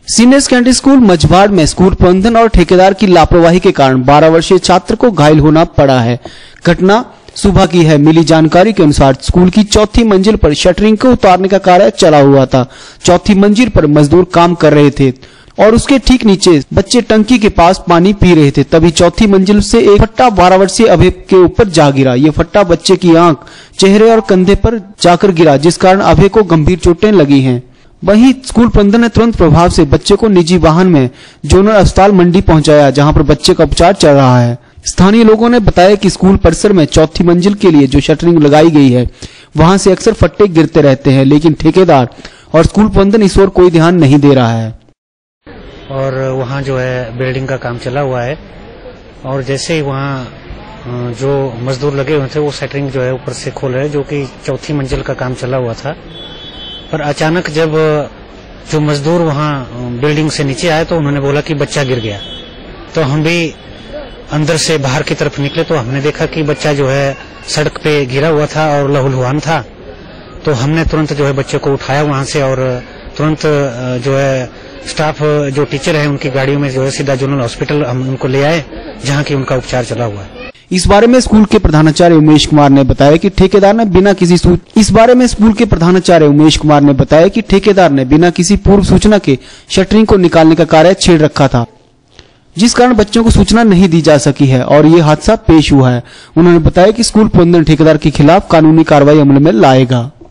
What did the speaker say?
Senior secondary school मझबाड़ में school प्रबंधन और ठेकेदार की लापरवाही के कारण 12 वर्षीय छात्र को घायल होना पड़ा है। घटना सुबह की है। मिली जानकारी के अनुसार स्कूल की चौथी मंजिल पर शटरिंग को उतारने का कार्य चला हुआ था। चौथी मंजिल पर मजदूर काम कर रहे थे और उसके ठीक नीचे बच्चे टंकी के पास पानी पी रहे थे। तभी चौथी मंजिल से एक फट्टा 12 वर्षीय अभय के ऊपर जा गिरा। ये फट्टा बच्चे की आंख, चेहरे और कंधे पर जाकर गिरा, जिस कारण अभय को गंभीर चोटें लगी हैं। वहीं स्कूल प्रबंधन ने तुरंत प्रभाव से बच्चे को निजी वाहन में जोनल अस्पताल मंडी पहुंचाया, जहां पर बच्चे का उपचार चल रहा है। स्थानीय लोगों ने बताया कि स्कूल परिसर में चौथी मंजिल के लिए जो शटरिंग लगाई गई है, वहां से अक्सर फट्टे गिरते रहते हैं, लेकिन ठेकेदार और स्कूल प्रबंधन इस ओर कोई ध्यान नहीं दे रहा है। और वहाँ जो है बिल्डिंग का काम चला हुआ है और जैसे ही वहाँ जो मजदूर लगे हुए थे वो शटरिंग जो है ऊपर से खोल रहे, जो कि चौथी मंजिल का काम चला हुआ था। पर अचानक जब जो मजदूर वहाँ बिल्डिंग से नीचे आए तो उन्होंने बोला कि बच्चा गिर गया। तो हम भी अंदर से बाहर की तरफ निकले तो हमने देखा कि बच्चा जो है सड़क पे गिरा हुआ था और लहूलुहान था। तो हमने तुरंत जो है बच्चे को उठाया वहाँ से और तुरंत जो है स्टाफ जो टीचर है उनकी गाड़ियों में जो है सीधा जोनल हॉस्पिटल हम उनको ले आए, जहाँ की उनका उपचार चला हुआ है। इस बारे में स्कूल के प्रधानाचार्य उमेश कुमार ने बताया कि ठेकेदार ने बिना किसी पूर्व सूचना के शटरिंग को निकालने का कार्य छेड़ रखा था, जिस कारण बच्चों को सूचना नहीं दी जा सकी है और ये हादसा पेश हुआ है। उन्होंने बताया कि स्कूल प्रबंधन ठेकेदार के खिलाफ कानूनी कार्रवाई अमल में लाएगा।